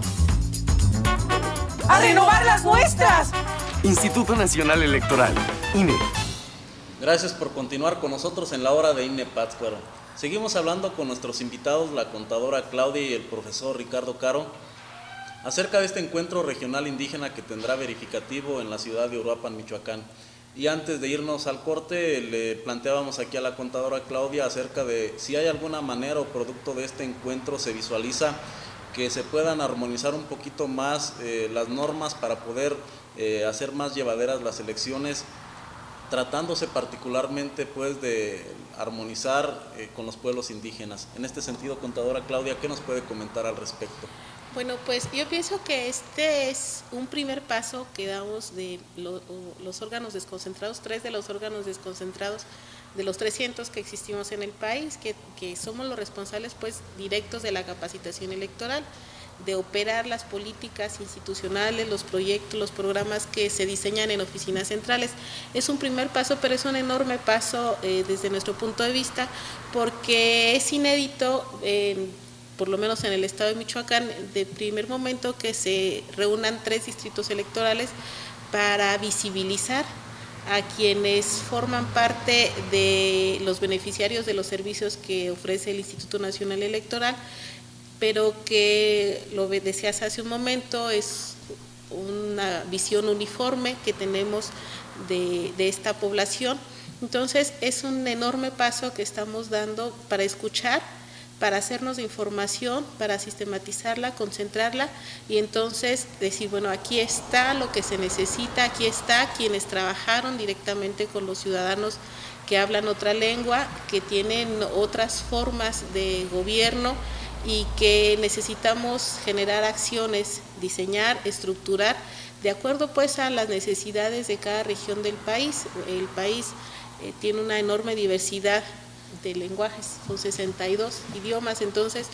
Speaker 14: ¡A renovar las nuestras!
Speaker 10: Instituto Nacional Electoral, INE.
Speaker 2: Gracias por continuar con nosotros en la hora de INE Pátzcuaro. Seguimos hablando con nuestros invitados, la contadora Claudia y el profesor Ricardo Caro, acerca de este encuentro regional indígena que tendrá verificativo en la ciudad de Uruapan, Michoacán. Y antes de irnos al corte, le planteábamos aquí a la contadora Claudia acerca de si hay alguna manera o producto de este encuentro se visualiza que se puedan armonizar un poquito más las normas para poder hacer más llevaderas las elecciones, tratándose particularmente pues de armonizar con los pueblos indígenas. En este sentido, contadora Claudia, ¿qué nos puede comentar al respecto?
Speaker 3: Bueno, pues yo pienso que este es un primer paso que damos de los órganos desconcentrados, 3 de los órganos desconcentrados de los 300 que existimos en el país, que somos los responsables pues directos de la capacitación electoral, de operar las políticas institucionales, los proyectos, los programas que se diseñan en oficinas centrales. Es un primer paso, pero es un enorme paso desde nuestro punto de vista, porque es inédito por lo menos en el estado de Michoacán, de primer momento que se reúnan 3 distritos electorales para visibilizar a quienes forman parte de los beneficiarios de los servicios que ofrece el Instituto Nacional Electoral, pero que, lo decías hace un momento, es una visión uniforme que tenemos de esta población. Entonces es un enorme paso que estamos dando para escuchar, para hacernos de información, para sistematizarla, concentrarla y entonces decir, bueno, aquí está lo que se necesita, aquí está quienes trabajaron directamente con los ciudadanos que hablan otra lengua, que tienen otras formas de gobierno y que necesitamos generar acciones, diseñar, estructurar, de acuerdo pues a las necesidades de cada región del país. El país tiene una enorme diversidad de lenguajes, son 62 idiomas, entonces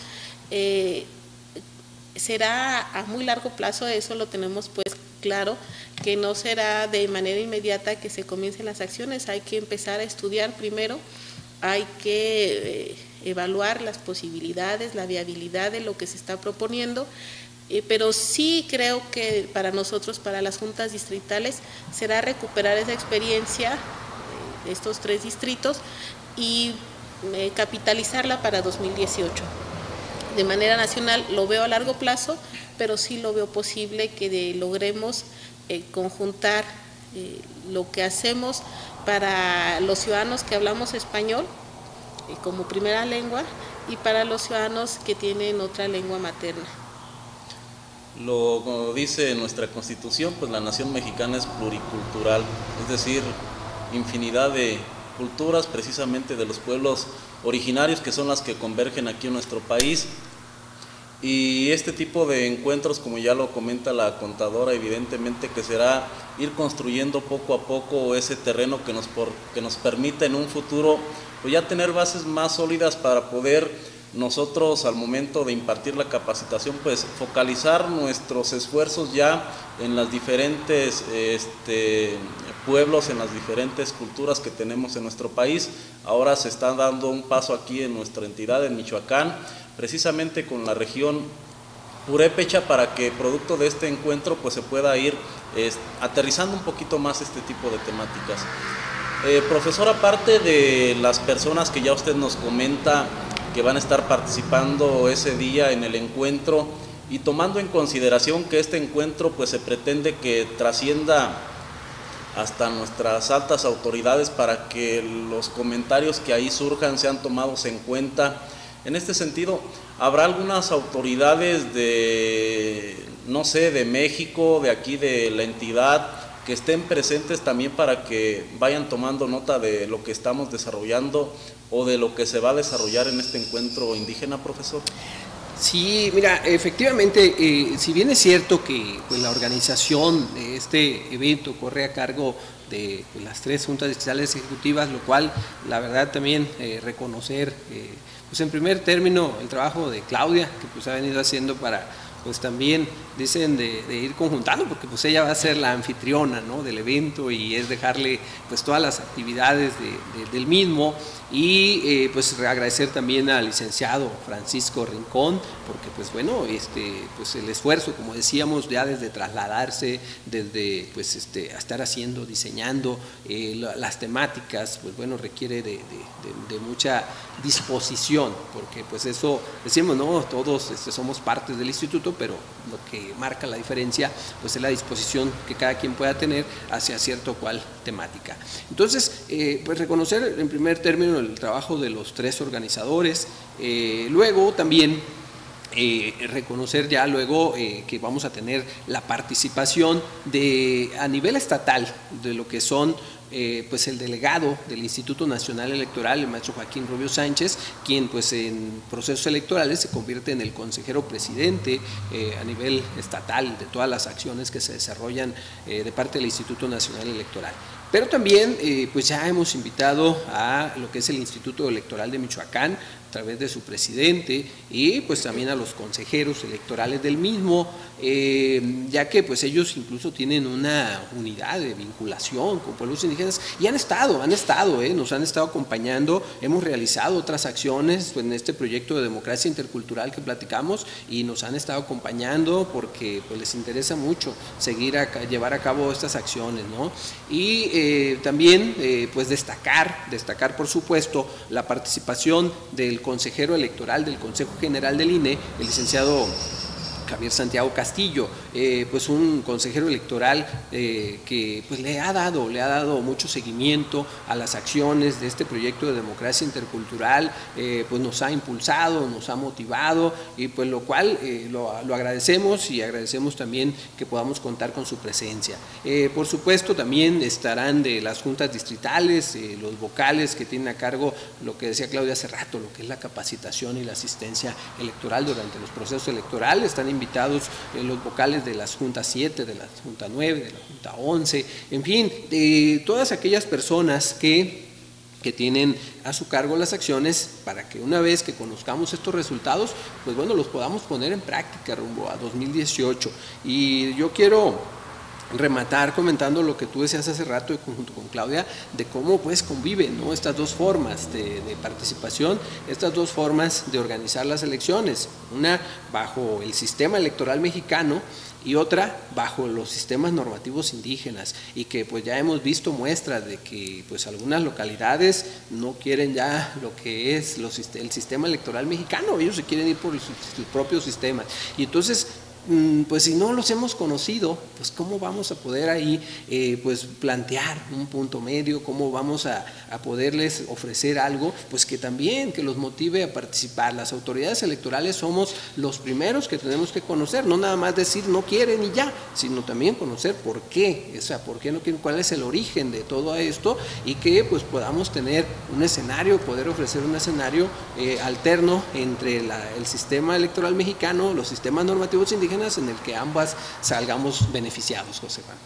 Speaker 3: será a muy largo plazo, eso lo tenemos pues claro, que no será de manera inmediata que se comiencen las acciones, hay que empezar a estudiar primero, hay que evaluar las posibilidades, la viabilidad de lo que se está proponiendo, pero sí creo que para nosotros, para las juntas distritales, será recuperar esa experiencia de estos 3 distritos y capitalizarla para 2018. De manera nacional lo veo a largo plazo, pero sí lo veo posible que logremos conjuntar lo que hacemos para los ciudadanos que hablamos español como primera lengua y para los ciudadanos que tienen otra lengua materna.
Speaker 2: Como dice nuestra Constitución, pues la nación mexicana es pluricultural, es decir, infinidad de culturas, precisamente de los pueblos originarios que son las que convergen aquí en nuestro país. Y este tipo de encuentros, como ya lo comenta la contadora, evidentemente que será ir construyendo poco a poco ese terreno que nos permita en un futuro pues ya tener bases más sólidas para poder nosotros al momento de impartir la capacitación pues focalizar nuestros esfuerzos ya en las diferentes pueblos, en las diferentes culturas que tenemos en nuestro país. Ahora se está dando un paso aquí en nuestra entidad, en Michoacán, precisamente con la región purépecha, para que producto de este encuentro pues se pueda ir aterrizando un poquito más este tipo de temáticas. Profesor, aparte de las personas que ya usted nos comenta que van a estar participando ese día en el encuentro, y tomando en consideración que este encuentro pues se pretende que trascienda hasta nuestras altas autoridades para que los comentarios que ahí surjan sean tomados en cuenta, en este sentido, ¿habrá algunas autoridades de, no sé, de México, de aquí de la entidad, que estén presentes también para que vayan tomando nota de lo que estamos desarrollando o de lo que se va a desarrollar en este encuentro indígena, profesor?
Speaker 4: Sí, mira, efectivamente, si bien es cierto que pues, la organización de este evento corre a cargo de pues, las 3 juntas distritales ejecutivas, lo cual la verdad también reconocer, pues en primer término, el trabajo de Claudia, que pues ha venido haciendo para pues también dicen de ir conjuntando, porque pues ella va a ser la anfitriona, ¿no?, del evento, y es dejarle pues todas las actividades del mismo, y pues agradecer también al licenciado Francisco Rincón, porque pues bueno, pues el esfuerzo, como decíamos, ya desde trasladarse, desde pues a estar haciendo, diseñando las temáticas, pues bueno, requiere de mucha disposición, porque pues eso decimos, no, todos somos partes del instituto, pero lo que marca la diferencia pues es la disposición que cada quien pueda tener hacia cierta o cual temática. Entonces, pues reconocer en primer término el trabajo de los 3 organizadores, luego también reconocer ya luego que vamos a tener la participación a nivel estatal de lo que son pues el delegado del Instituto Nacional Electoral, el maestro Joaquín Rubio Sánchez, quien pues en procesos electorales se convierte en el consejero presidente a nivel estatal de todas las acciones que se desarrollan de parte del Instituto Nacional Electoral. Pero también pues ya hemos invitado a lo que es el Instituto Electoral de Michoacán, través de su presidente y pues también a los consejeros electorales del mismo, ya que pues ellos incluso tienen una unidad de vinculación con pueblos indígenas y nos han estado acompañando, hemos realizado otras acciones en este proyecto de democracia intercultural que platicamos y nos han estado acompañando porque pues les interesa mucho llevar a cabo estas acciones, ¿no? Y también pues destacar por supuesto la participación del consejero electoral del Consejo General del INE, el licenciado Javier Santiago Castillo, pues un consejero electoral que pues le ha dado mucho seguimiento a las acciones de este proyecto de democracia intercultural, pues nos ha impulsado, nos ha motivado y pues lo cual lo agradecemos y agradecemos también que podamos contar con su presencia. Por supuesto también estarán de las juntas distritales, los vocales que tienen a cargo lo que decía Claudia hace rato, lo que es la capacitación y la asistencia electoral durante los procesos electorales. Están invitados los vocales de las juntas 7, de la junta 9, de la junta 11, en fin, de todas aquellas personas que tienen a su cargo las acciones para que una vez que conozcamos estos resultados, pues bueno, los podamos poner en práctica rumbo a 2018. Y yo quiero rematar comentando lo que tú decías hace rato junto con Claudia, de cómo pues conviven, ¿no?, estas dos formas de participación, estas dos formas de organizar las elecciones, una bajo el sistema electoral mexicano y otra bajo los sistemas normativos indígenas, y que pues ya hemos visto muestras de que pues algunas localidades no quieren ya lo que es el sistema electoral mexicano, ellos se quieren ir por sus propios sistemas, y entonces pues si no los hemos conocido, pues cómo vamos a poder ahí pues plantear un punto medio, cómo vamos a poderles ofrecer algo pues que también que los motive a participar. Las autoridades electorales somos los primeros que tenemos que conocer, no nada más decir no quieren y ya, sino también conocer por qué, o sea, por qué no quieren, cuál es el origen de todo esto, y que pues podamos tener un escenario, poder ofrecer un escenario alterno entre el sistema electoral mexicano, los sistemas normativos indígenas, en el que ambas salgamos beneficiados, José Juan.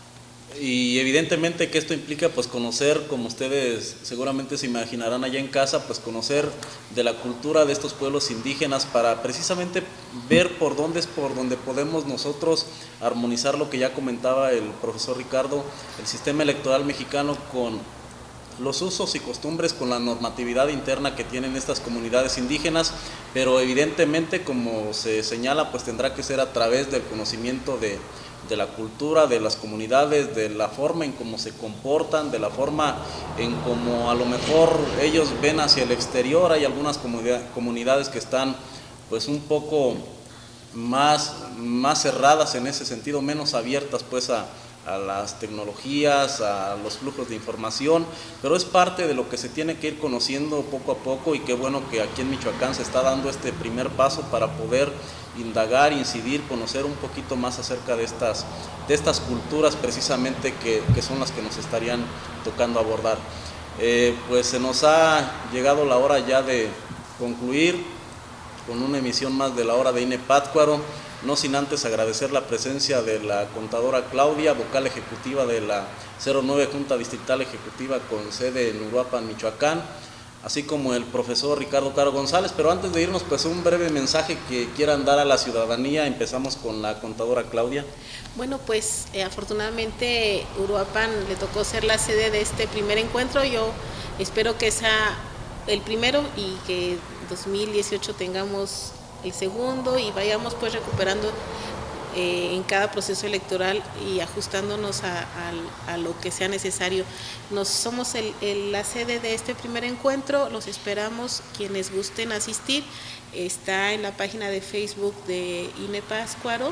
Speaker 2: Y evidentemente que esto implica pues conocer, como ustedes seguramente se imaginarán allá en casa, pues conocer de la cultura de estos pueblos indígenas para precisamente ver por dónde podemos nosotros armonizar lo que ya comentaba el profesor Ricardo, el sistema electoral mexicano con los usos y costumbres, con la normatividad interna que tienen estas comunidades indígenas, pero evidentemente, como se señala, pues tendrá que ser a través del conocimiento de la cultura, de las comunidades, de la forma en cómo se comportan, de la forma en cómo a lo mejor ellos ven hacia el exterior. Hay algunas comunidades que están pues un poco más cerradas en ese sentido, menos abiertas pues a las tecnologías, a los flujos de información, pero es parte de lo que se tiene que ir conociendo poco a poco, y qué bueno que aquí en Michoacán se está dando este primer paso para poder indagar, incidir, conocer un poquito más acerca de estas culturas precisamente que son las que nos estarían tocando abordar. Pues se nos ha llegado la hora ya de concluir con una emisión más de la hora de INE Pátzcuaro, no sin antes agradecer la presencia de la contadora Claudia, vocal ejecutiva de la 09 Junta Distrital Ejecutiva con sede en Uruapan, Michoacán, así como el profesor Ricardo Caro González. Pero antes de irnos, pues un breve mensaje que quieran dar a la ciudadanía. Empezamos con la contadora Claudia.
Speaker 3: Bueno, pues afortunadamente Uruapan le tocó ser la sede de este primer encuentro. Yo espero que sea el primero y que 2018 tengamos el segundo y vayamos pues recuperando en cada proceso electoral y ajustándonos a lo que sea necesario. Somos la sede de este primer encuentro, los esperamos, quienes gusten asistir. Está en la página de Facebook de INE Pátzcuaro.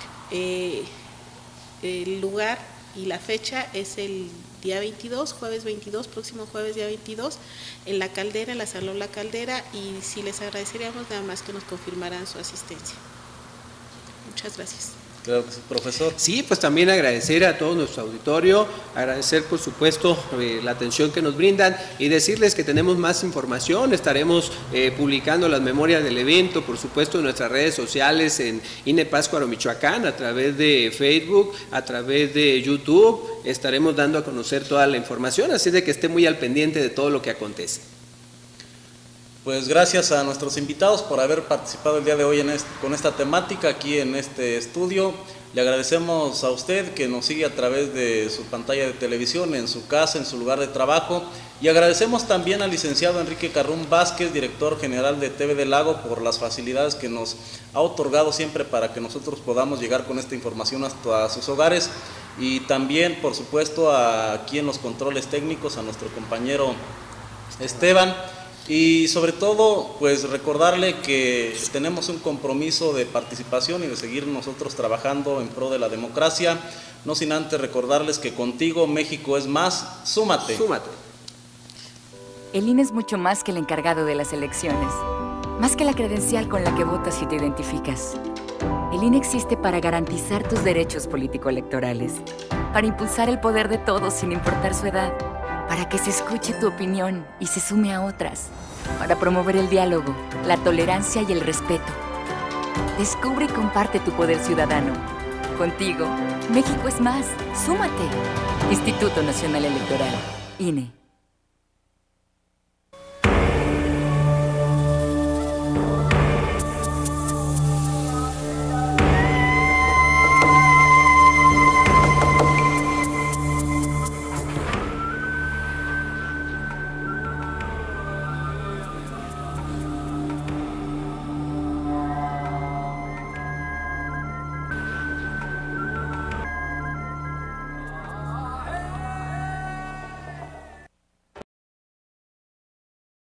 Speaker 3: El lugar y la fecha es el día 22, jueves 22, próximo jueves día 22, en La Caldera, en la Salón La Caldera, y sí les agradeceríamos nada más que nos confirmaran su asistencia. Muchas gracias.
Speaker 2: Claro que sí, profesor.
Speaker 4: Sí, pues también agradecer a todo nuestro auditorio, agradecer por supuesto la atención que nos brindan y decirles que tenemos más información. Estaremos publicando las memorias del evento, por supuesto en nuestras redes sociales, en INE Pátzcuaro Michoacán, a través de Facebook, a través de YouTube. Estaremos dando a conocer toda la información, así de que esté muy al pendiente de todo lo que acontece.
Speaker 2: Pues gracias a nuestros invitados por haber participado el día de hoy con esta temática aquí en este estudio. Le agradecemos a usted que nos sigue a través de su pantalla de televisión, en su casa, en su lugar de trabajo. Y agradecemos también al licenciado Enrique Carrún Vázquez, director general de TV del Lago, por las facilidades que nos ha otorgado siempre para que nosotros podamos llegar con esta información hasta sus hogares. Y también, por supuesto, aquí en los controles técnicos, a nuestro compañero Esteban. Y sobre todo, pues recordarle que tenemos un compromiso de participación y de seguir nosotros trabajando en pro de la democracia, no sin antes recordarles que contigo México es más, súmate.
Speaker 4: Súmate.
Speaker 1: El INE es mucho más que el encargado de las elecciones, más que la credencial con la que votas y te identificas. El INE existe para garantizar tus derechos político-electorales, para impulsar el poder de todos sin importar su edad, para que se escuche tu opinión y se sume a otras, para promover el diálogo, la tolerancia y el respeto. Descubre y comparte tu poder ciudadano. Contigo, México es más. Súmate. Instituto Nacional Electoral, INE.